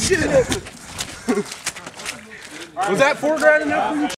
shit! Was that 4 grand enough for you?